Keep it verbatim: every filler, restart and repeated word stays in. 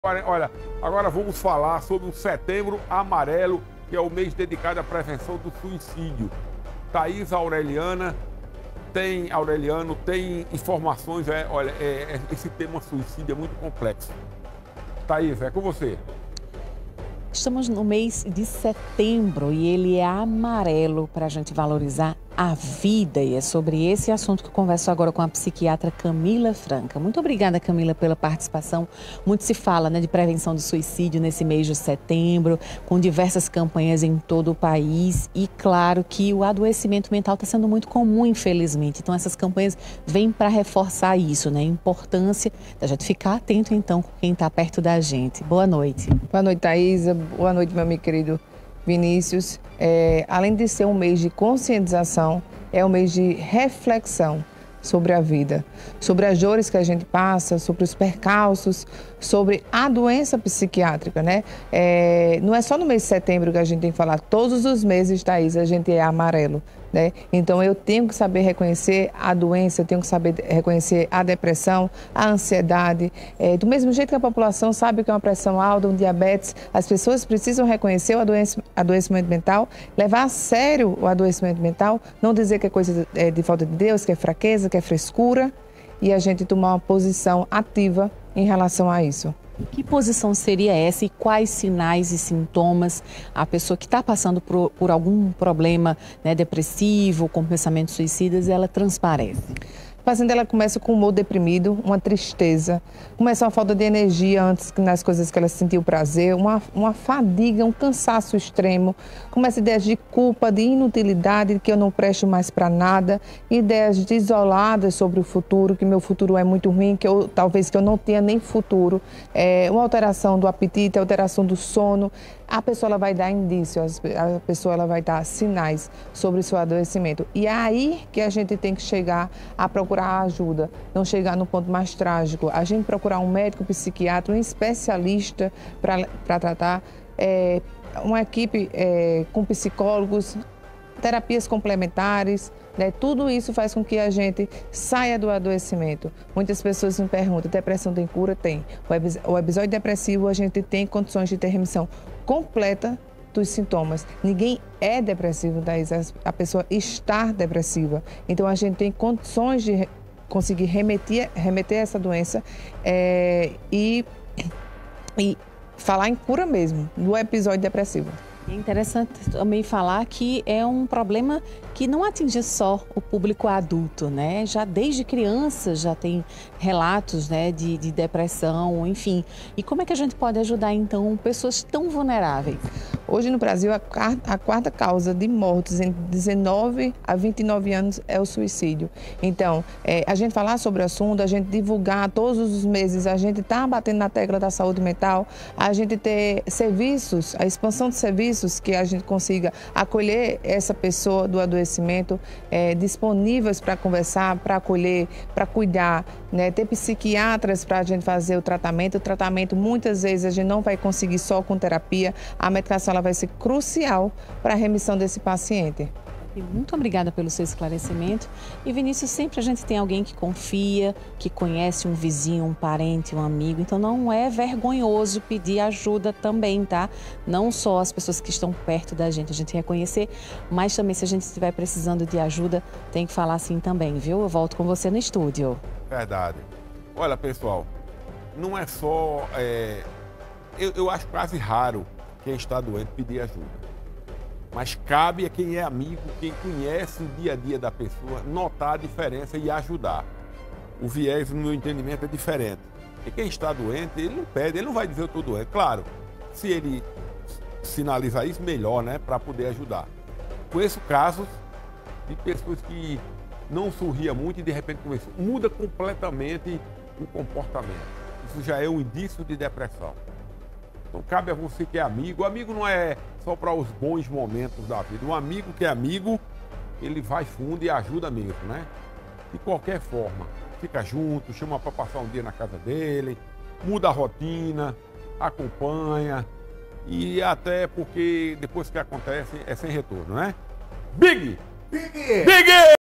Olha, agora vamos falar sobre o Setembro Amarelo, que é o mês dedicado à prevenção do suicídio. Thaís Aureliana tem, Aureliano, tem informações, é, olha, é, é, esse tema suicídio é muito complexo. Thaís, é com você. Estamos no mês de setembro e ele é amarelo para a gente valorizar a vida. E é sobre esse assunto que eu converso agora com a psiquiatra Camila Franca. Muito obrigada, Camila, pela participação. Muito se fala, né, de prevenção do suicídio nesse mês de setembro, com diversas campanhas em todo o país. E claro que o adoecimento mental está sendo muito comum, infelizmente. Então essas campanhas vêm para reforçar isso, né? A importância da gente ficar atento, então, com quem está perto da gente. Boa noite. Boa noite, Thaisa. Boa noite, meu amigo querido Vinícius. É, além de ser um mês de conscientização, é um mês de reflexão sobre a vida, sobre as dores que a gente passa, sobre os percalços, sobre a doença psiquiátrica, né? É, não é só no mês de setembro que a gente tem que falar, todos os meses, Thaís, a gente é amarelo, né? Então eu tenho que saber reconhecer a doença, eu tenho que saber reconhecer a depressão, a ansiedade. É, do mesmo jeito que a população sabe que é uma pressão alta, um diabetes, as pessoas precisam reconhecer o adoecimento mental, levar a sério o adoecimento mental, não dizer que é coisa de, de falta de Deus, que é fraqueza, que é frescura, e a gente tomar uma posição ativa em relação a isso. Que posição seria essa e quais sinais e sintomas a pessoa que está passando por, por algum problema, né, depressivo, com pensamentos suicidas, ela transparece? A paciente ela começa com um humor deprimido, uma tristeza, começa uma falta de energia antes nas coisas que ela sentiu prazer, uma, uma fadiga, um cansaço extremo, começa ideias de culpa, de inutilidade, de que eu não presto mais para nada, ideias desoladas sobre o futuro, que meu futuro é muito ruim, que eu, talvez que eu não tenha nem futuro, é, uma alteração do apetite, alteração do sono. A pessoa ela vai dar indícios, a pessoa ela vai dar sinais sobre o seu adoecimento. E é aí que a gente tem que chegar a procurar ajuda, não chegar no ponto mais trágico. A gente procurar um médico psiquiatra, um especialista para tratar, é, uma equipe é, com psicólogos, terapias complementares, né? Tudo isso faz com que a gente saia do adoecimento. Muitas pessoas me perguntam, depressão tem cura? Tem. O episódio depressivo, a gente tem condições de ter remissão completa dos sintomas. Ninguém é depressivo, Thaís, a pessoa está depressiva. Então a gente tem condições de conseguir remeter, remeter essa doença é, e, e falar em cura mesmo do episódio depressivo. É interessante também falar que é um problema que não atinge só o público adulto, né? Já desde criança já tem relatos, né, de, de depressão, enfim. E como é que a gente pode ajudar, então, pessoas tão vulneráveis? Hoje no Brasil, a quarta, a quarta causa de mortes entre dezenove a vinte e nove anos é o suicídio. Então, é, a gente falar sobre o assunto, a gente divulgar todos os meses, a gente está batendo na tecla da saúde mental, a gente ter serviços, a expansão de serviços que a gente consiga acolher essa pessoa do adoecimento, é, disponíveis para conversar, para acolher, para cuidar, né? Ter psiquiatras para a gente fazer o tratamento. O tratamento, muitas vezes, a gente não vai conseguir só com terapia. A medicação ela vai ser crucial para a remissão desse paciente. E muito obrigada pelo seu esclarecimento. E, Vinícius, sempre a gente tem alguém que confia, que conhece um vizinho, um parente, um amigo. Então, não é vergonhoso pedir ajuda também, tá? Não só as pessoas que estão perto da gente, a gente reconhecer, mas também se a gente estiver precisando de ajuda, tem que falar assim também, viu? Eu volto com você no estúdio. Verdade. Olha, pessoal, não é só... É... Eu, eu acho quase raro quem está doente pedir ajuda. Mas cabe a quem é amigo, quem conhece o dia a dia da pessoa, notar a diferença e ajudar. O viés, no meu entendimento, é diferente. E quem está doente, ele não pede, ele não vai dizer eu estou doente. Claro, se ele sinalizar isso, melhor, né? Para poder ajudar. Conheço casos de pessoas que não sorria muito e de repente começou, muda completamente o comportamento. Isso já é um indício de depressão. Então cabe a você que é amigo. O amigo não é só para os bons momentos da vida. Um amigo que é amigo, ele vai fundo e ajuda mesmo, né? De qualquer forma, fica junto, chama para passar um dia na casa dele, muda a rotina, acompanha. E até porque depois que acontece é sem retorno, né? Big! Big! Big!